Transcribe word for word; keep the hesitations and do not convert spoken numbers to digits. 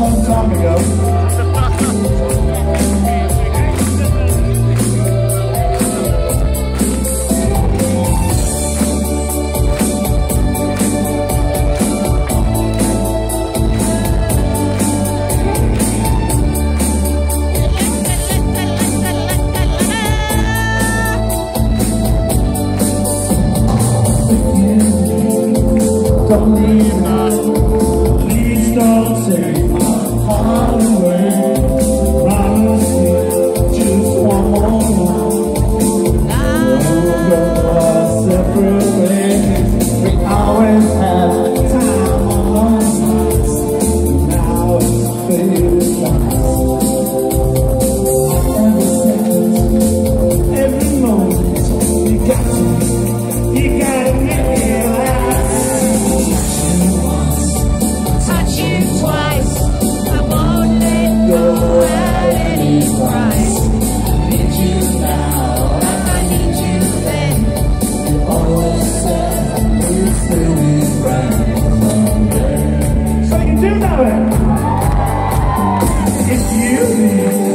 long time ago. Don't leave now, please don't take my heart away. Promise me just one more night. We'll go our separate ways. We always have time on our sides. Now it's faded fast. Every second, every moment, you got to, you gotta make it last. So you do know it. It's you.